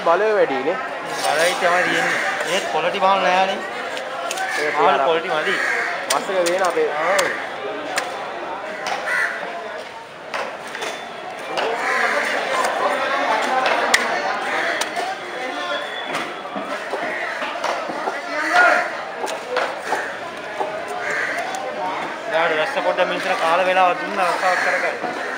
බලය වැඩිනේ. බලයි තමයි තියෙන්නේ. ඒත් ක්වොලිටි බහල් නෑනේ. ඒක ක්වොලිටි මදි. මස් එක වෙන අපේ. ඔව්. යාළුවෝ රස්ස පොඩ්ඩක් මිනිස්සුන්ට කාල වේලාවක් දුන්නා රස්සාවක් කරගන්න.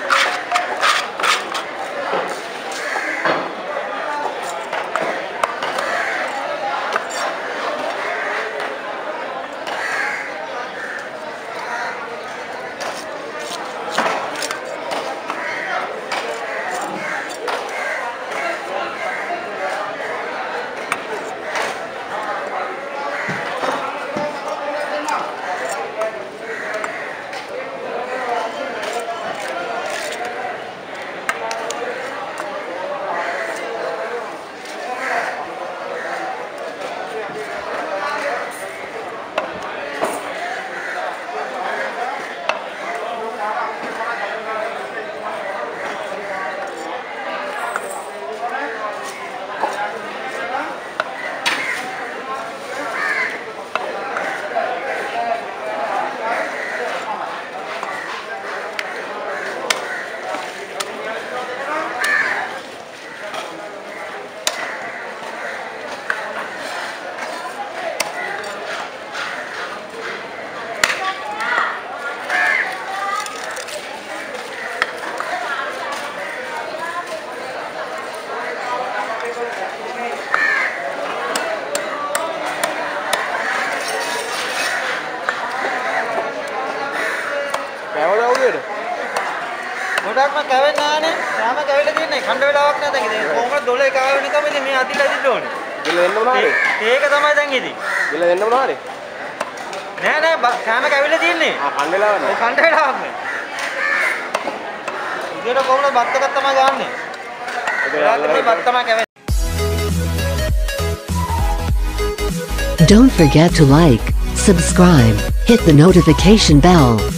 ගොඩක්ම කැවෙන්නේ නැහනේ. යාම කැවිලා තියන්නේ. කණ්ඩ වෙලාවක් නැහැ දැන් ඉතින්. කොහොමද 12 කාවෙ නිකම් ඉතින් මේ අදිලා දින්න ඕනේ. ගිල දෙන්න මොනවාරේ? ඒක තමයි දැන් ඉතින්. ගිල දෙන්න මොනවාරේ? නෑ කෑම කැවිලා තියන්නේ. කණ්ඩ වෙලාවක් නෑ. ඔව් කණ්ඩ වෙලාවක් නෑ. ඉතින් කොහොමද බත් එකක් තමයි ගන්නෙ. ඒකට මේ බත් තමයි කැවෙන්නේ. Don't forget to like, subscribe, hit the notification bell.